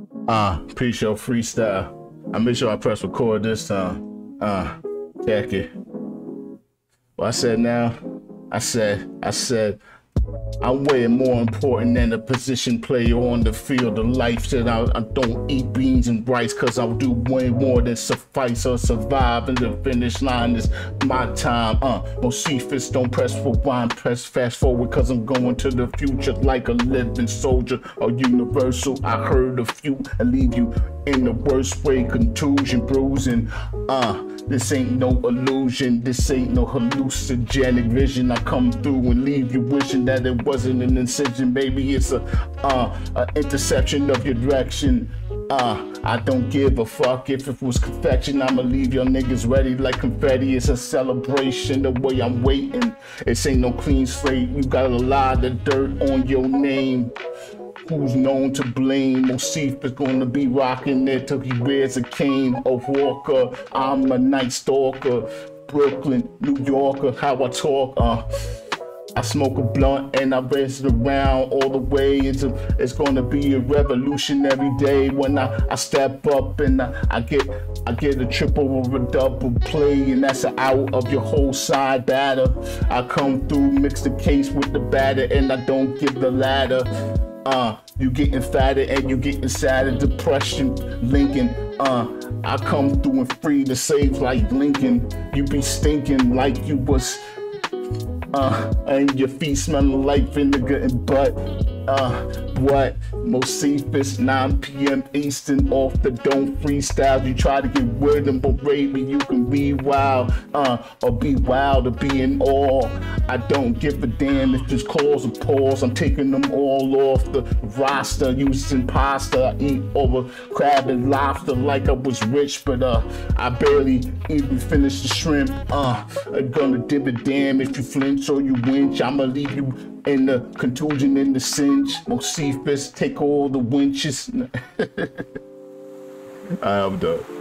Pre-show freestyle. I make sure I press record this time. Check it. What I said now? I said, I'm way more important than a position player on the field of life. Said I don't eat beans and rice, cause I'll do way more than suffice or survive. And the finish line is my time. Mosifus, don't press rewind, press fast forward, cause I'm going to the future like a living soldier or universal. I heard a few and leave you in the worst way, contusion, bruising. This ain't no illusion, this ain't no hallucinogenic vision. I come through and leave you wishing that it wasn't an incision. Maybe it's a interception of your direction. I don't give a fuck if it was confection. I'ma leave your niggas ready like confetti. It's a celebration the way I'm waiting. This ain't no clean slate. You got a lot of dirt on your name. Who's known to blame? Mosif is gonna be rocking it till he wears a cane. A walker, I'm a night stalker. Brooklyn, New Yorker, how I talk. I smoke a blunt and I race it around all the way. It's gonna be a revolutionary day when I step up and I get a triple or a double play, and that's an out of your whole side batter. I come through, mix the case with the batter, and I don't give the ladder. You getting fatter and you getting sadder. Depression, Lincoln. I come through and free to save like Lincoln. You be stinking like you was, and your feet smelling like vinegar and butt. What? Mosifus, 9 p.m. Eastern, off the dome freestyle. You try to get with them, but baby, you can be wild, or be wild or be in awe. I don't give a damn if this calls or pause. I'm taking them all off the roster, using pasta. I eat over crab and lobster like I was rich, but I barely even finished the shrimp. I'm gonna give a damn if you flinch or you winch. I'ma leave you in the contusion, in the cinch. Mosifus, take all the winches. I'm done.